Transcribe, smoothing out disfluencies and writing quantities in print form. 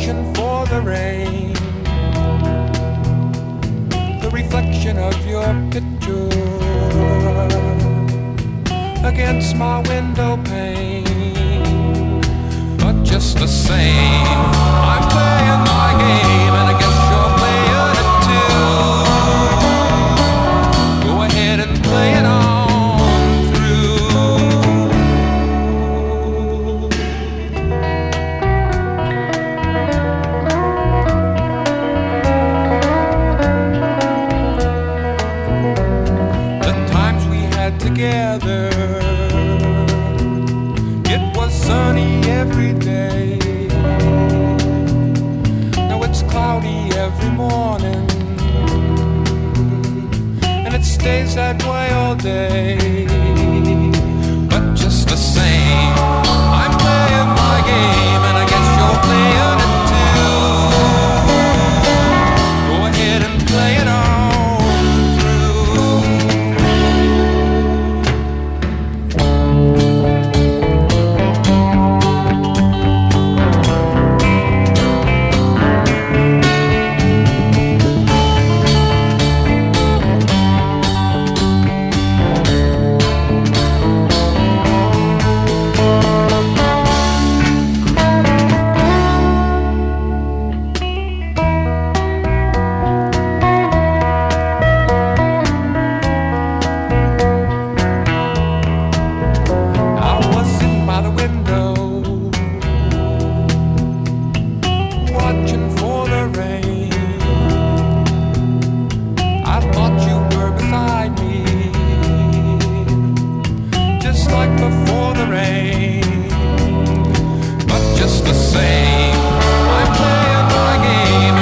watching for the rain, the reflection of your picture against my window pane. But just the same, I'm playing my game, and I guess you're playing it too. Go ahead and play it on. Together, it was sunny every day. Now it's cloudy every morning, and it stays that way all day. But just the same, I'm playing my game, and I guess you're playing it too. Go ahead and play it on. Just the same, I'm playing my game.